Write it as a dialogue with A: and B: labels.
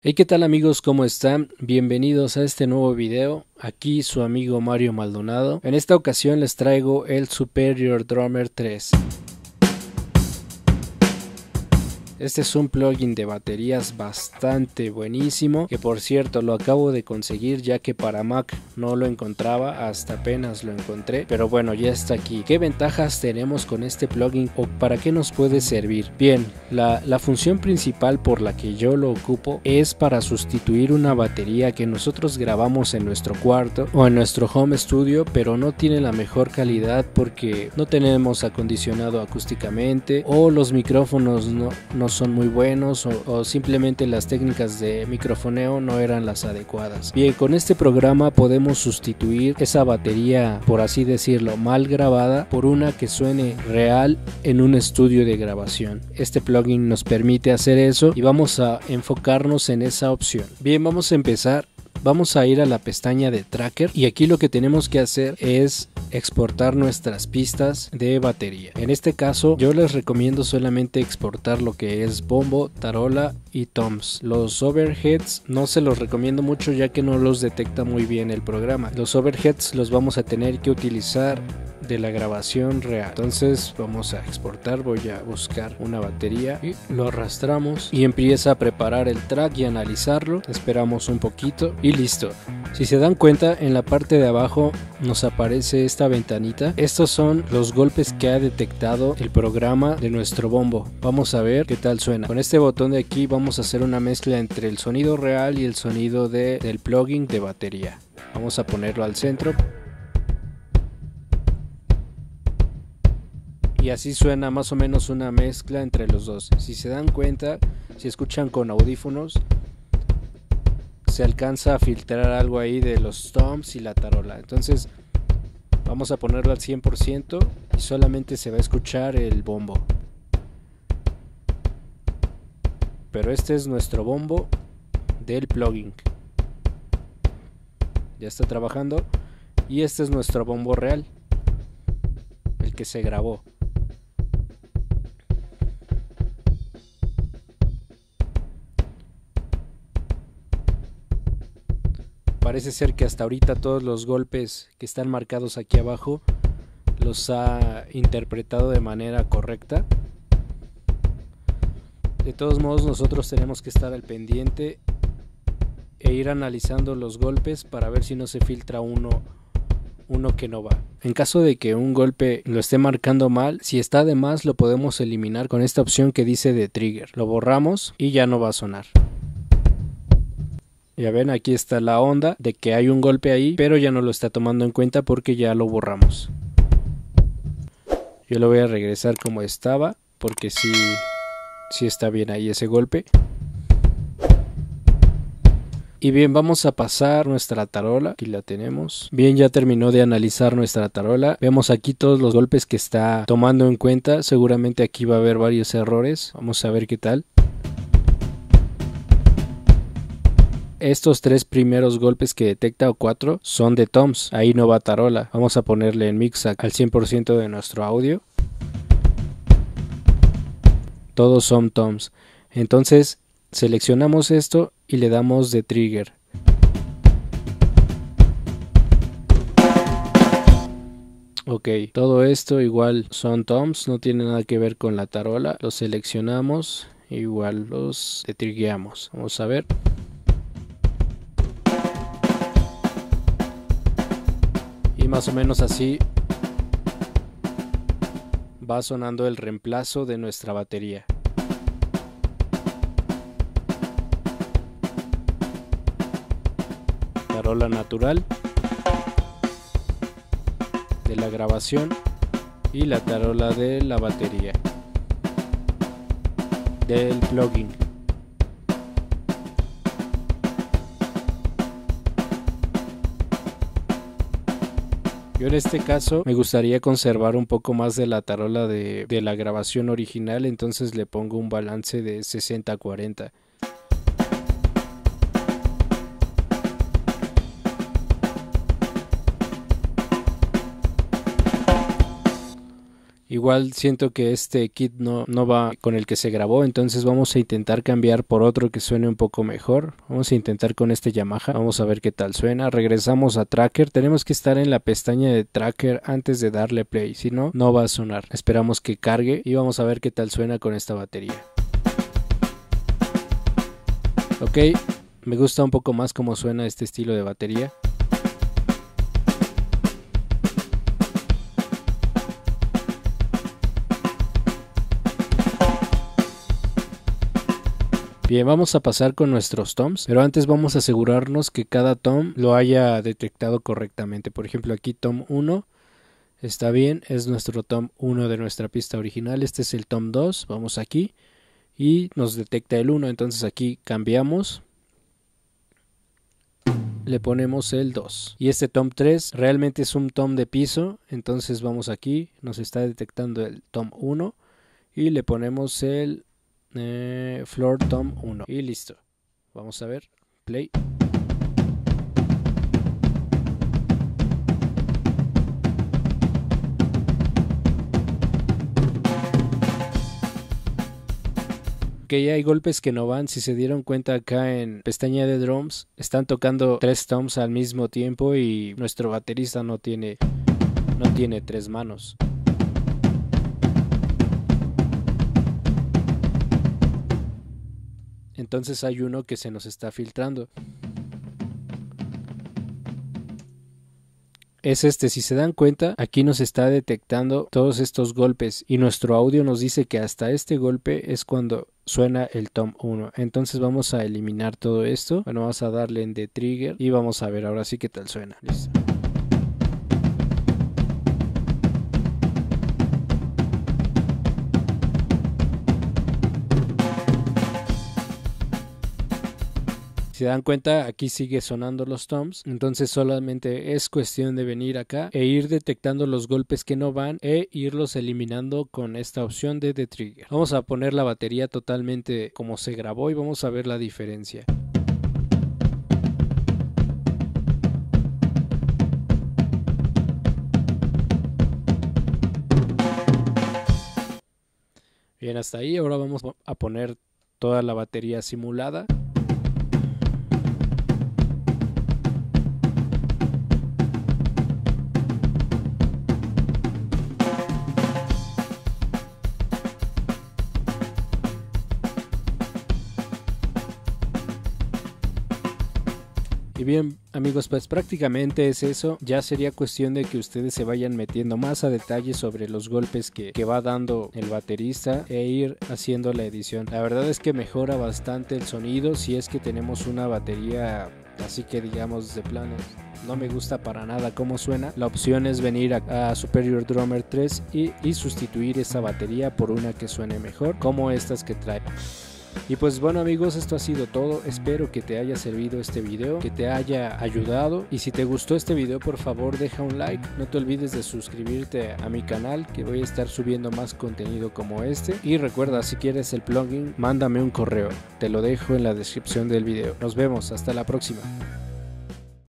A: Hey, ¿qué tal amigos? ¿Cómo están? Bienvenidos a este nuevo video. Aquí su amigo Mario Maldonado. En esta ocasión les traigo el Superior Drummer 3. Este es un plugin de baterías bastante buenísimo, que por cierto lo acabo de conseguir ya que para Mac no lo encontraba, hasta apenas lo encontré, pero bueno, ya está aquí. ¿Qué ventajas tenemos con este plugin o para qué nos puede servir? Bien, la función principal por la que yo lo ocupo es para sustituir una batería que nosotros grabamos en nuestro cuarto o en nuestro home studio, pero no tiene la mejor calidad porque no tenemos acondicionado acústicamente o los micrófonos no son muy buenos o simplemente las técnicas de microfoneo no eran las adecuadas. Bien, con este programa podemos sustituir esa batería, por así decirlo, mal grabada por una que suene real en un estudio de grabación. Este plugin nos permite hacer eso y vamos a enfocarnos en esa opción. Bien, vamos a empezar. Vamos a ir a la pestaña de Tracker y aquí lo que tenemos que hacer es exportar nuestras pistas de batería. En este caso yo les recomiendo solamente exportar lo que es bombo, tarola y toms. Los overheads no se los recomiendo mucho ya que no los detecta muy bien el programa. Los overheads los vamos a tener que utilizar de la grabación real. Entonces vamos a exportar, voy a buscar una batería y lo arrastramos y empieza a preparar el track y analizarlo. Esperamos un poquito y listo. Si se dan cuenta, en la parte de abajo nos aparece esta ventanita. Estos son los golpes que ha detectado el programa de nuestro bombo. Vamos a ver qué tal suena. Con este botón de aquí vamos a hacer una mezcla entre el sonido real y el sonido del plugin de batería. Vamos a ponerlo al centro. Y así suena más o menos una mezcla entre los dos. Si se dan cuenta, si escuchan con audífonos, se alcanza a filtrar algo ahí de los toms y la tarola. Entonces vamos a ponerlo al 100% y solamente se va a escuchar el bombo. Pero este es nuestro bombo del plugin. Ya está trabajando. Y este es nuestro bombo real, el que se grabó. Parece ser que hasta ahorita todos los golpes que están marcados aquí abajo los ha interpretado de manera correcta. De todos modos, nosotros tenemos que estar al pendiente e ir analizando los golpes para ver si no se filtra uno que no va. En caso de que un golpe lo esté marcando mal, si está de más lo podemos eliminar con esta opción que dice de trigger. Lo borramos y ya no va a sonar. Ya ven, aquí está la onda de que hay un golpe ahí, pero ya no lo está tomando en cuenta porque ya lo borramos. Yo lo voy a regresar como estaba porque sí está bien ahí ese golpe. Y bien, vamos a pasar nuestra tarola. Aquí la tenemos. Bien, ya terminó de analizar nuestra tarola. Vemos aquí todos los golpes que está tomando en cuenta. Seguramente aquí va a haber varios errores. Vamos a ver qué tal. Estos tres primeros golpes que detecta o 4 son de toms, ahí no va tarola. Vamos a ponerle en mix al 100% de nuestro audio. Todos son toms. Entonces seleccionamos esto y le damos de trigger. Ok, todo esto igual son toms, no tiene nada que ver con la tarola. Los seleccionamos, igual los detrigueamos. Vamos a ver. Y más o menos así va sonando el reemplazo de nuestra batería. Tarola natural de la grabación y la tarola de la batería del plugin. Yo en este caso me gustaría conservar un poco más de la tarola de la grabación original, entonces le pongo un balance de 60-40. Igual siento que este kit no va con el que se grabó, entonces vamos a intentar cambiar por otro que suene un poco mejor. Vamos a intentar con este Yamaha, vamos a ver qué tal suena. Regresamos a Tracker, tenemos que estar en la pestaña de Tracker antes de darle play, si no, no va a sonar. Esperamos que cargue y vamos a ver qué tal suena con esta batería. Ok, me gusta un poco más cómo suena este estilo de batería. Bien, vamos a pasar con nuestros toms, pero antes vamos a asegurarnos que cada tom lo haya detectado correctamente. Por ejemplo, aquí tom 1 está bien, es nuestro tom 1 de nuestra pista original. Este es el tom 2, vamos aquí y nos detecta el 1, entonces aquí cambiamos, le ponemos el 2. Y este tom 3 realmente es un tom de piso, entonces vamos aquí, nos está detectando el tom 1 y le ponemos el floor tom 1 y listo. Vamos a ver, play. Ok, hay golpes que no van. Si se dieron cuenta, acá en pestaña de drums están tocando 3 toms al mismo tiempo y nuestro baterista no tiene 3 manos. Entonces hay uno que se nos está filtrando. Es este, si se dan cuenta, aquí nos está detectando todos estos golpes y nuestro audio nos dice que hasta este golpe es cuando suena el tom 1. Entonces vamos a eliminar todo esto. Bueno, vamos a darle en The Trigger y vamos a ver ahora sí qué tal suena. Listo. Si se dan cuenta, aquí sigue sonando los toms, entonces solamente es cuestión de venir acá e ir detectando los golpes que no van e irlos eliminando con esta opción de The Trigger. Vamos a poner la batería totalmente como se grabó y vamos a ver la diferencia. Bien, hasta ahí. Ahora vamos a poner toda la batería simulada. Y bien amigos, pues prácticamente es eso. Ya sería cuestión de que ustedes se vayan metiendo más a detalle sobre los golpes que va dando el baterista e ir haciendo la edición. La verdad es que mejora bastante el sonido si es que tenemos una batería así que digamos de plano no me gusta para nada cómo suena. La opción es venir a Superior Drummer 3 y sustituir esa batería por una que suene mejor, como estas que trae. Y pues bueno amigos, esto ha sido todo. Espero que te haya servido este video, que te haya ayudado, y si te gustó este video por favor deja un like. No te olvides de suscribirte a mi canal, que voy a estar subiendo más contenido como este. Y recuerda, si quieres el plugin, mándame un correo, te lo dejo en la descripción del video. Nos vemos, hasta la próxima.